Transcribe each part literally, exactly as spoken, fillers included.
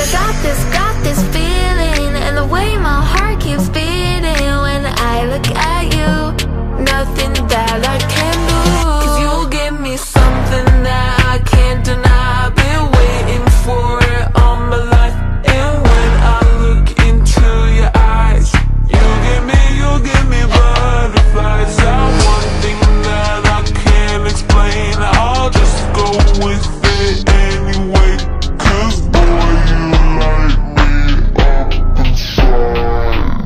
I got this, got this feeling, and the way my heart keeps beating when I look at you, nothing that I can do. Cause you give me something that I can't deny. I've been waiting for it all my life. And when I look into your eyes, you give me, you give me butterflies. That one thing that I can't explain, I'll just go with it anyway. Cause boy, you light me up inside.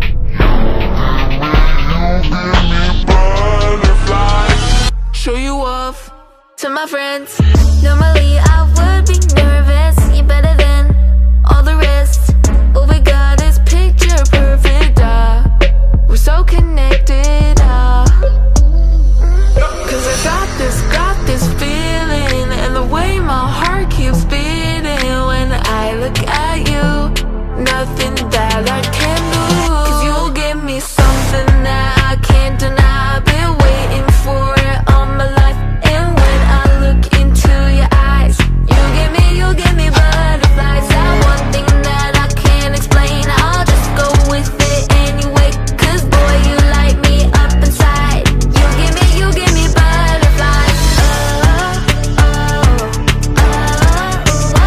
You give me, you give me butterflies. Show you off to my friends. Normally I would be nervous. You're better than all the rest. What we got is picture perfect, ah. We're so connected, ah. Cause I got this, got this feeling, and the way my heart keeps beating when I look at you, nothing that I can do. Cause you give me something that I can't deny. I've been waiting for it all my life. And when I look into your eyes, you give me, you give me butterflies. That one thing that I can't explain, I'll just go with it anyway. Cause boy, you light me up inside. You give me, you give me butterflies. Oh, oh, oh, oh,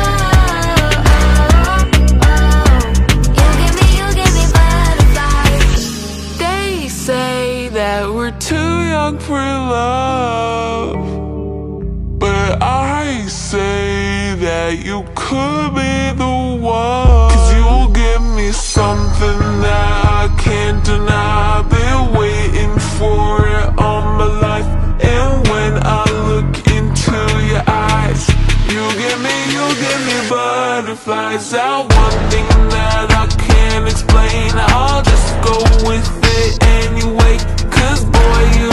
oh, oh. You give me, you give me butterflies. They say that we're too young for love, but I say that you could be the one. Cause you give me something that I can't deny. I've been waiting for it all my life. And when I look into your eyes, you give me, you give me butterflies. That one thing that I can't explain, I'll just go with it anyway. Cause boy, you